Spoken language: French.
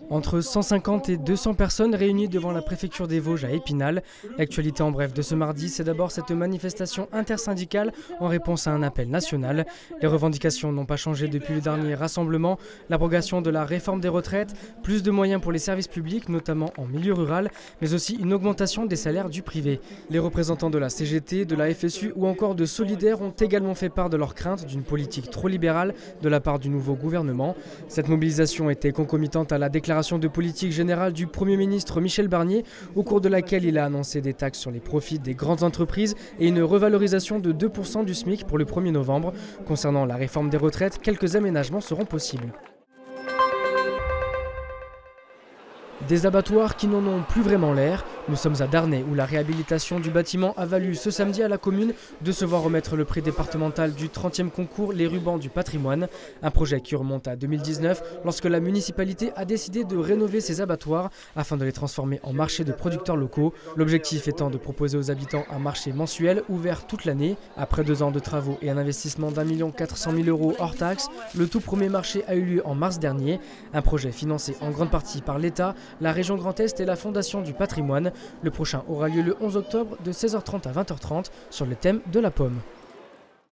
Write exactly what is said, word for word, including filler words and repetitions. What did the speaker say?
Entre cent cinquante et deux cents personnes réunies devant la préfecture des Vosges à Épinal. L'actualité en bref de ce mardi, c'est d'abord cette manifestation intersyndicale en réponse à un appel national. Les revendications n'ont pas changé depuis le dernier rassemblement. L'abrogation de la réforme des retraites, plus de moyens pour les services publics, notamment en milieu rural, mais aussi une augmentation des salaires du privé. Les représentants de la C G T, de la F S U ou encore de Solidaires ont également fait part de leur crainte d'une politique trop libérale de la part du nouveau gouvernement. Cette mobilisation était concomitante à la déclaration de politique générale du Premier ministre Michel Barnier, au cours de laquelle il a annoncé des taxes sur les profits des grandes entreprises et une revalorisation de deux pour cent du SMIC pour le premier novembre. Concernant la réforme des retraites, quelques aménagements seront possibles. Des abattoirs qui n'en ont plus vraiment l'air. Nous sommes à Darney où la réhabilitation du bâtiment a valu ce samedi à la commune de se voir remettre le prix départemental du trentième concours Les Rubans du patrimoine. Un projet qui remonte à deux mille dix-neuf lorsque la municipalité a décidé de rénover ses abattoirs afin de les transformer en marché de producteurs locaux. L'objectif étant de proposer aux habitants un marché mensuel ouvert toute l'année. Après deux ans de travaux et un investissement d'un million quatre cent mille euros hors taxes, le tout premier marché a eu lieu en mars dernier. Un projet financé en grande partie par l'État, la région Grand Est et la Fondation du patrimoine. Le prochain aura lieu le onze octobre de seize heures trente à vingt heures trente sur le thème de la pomme.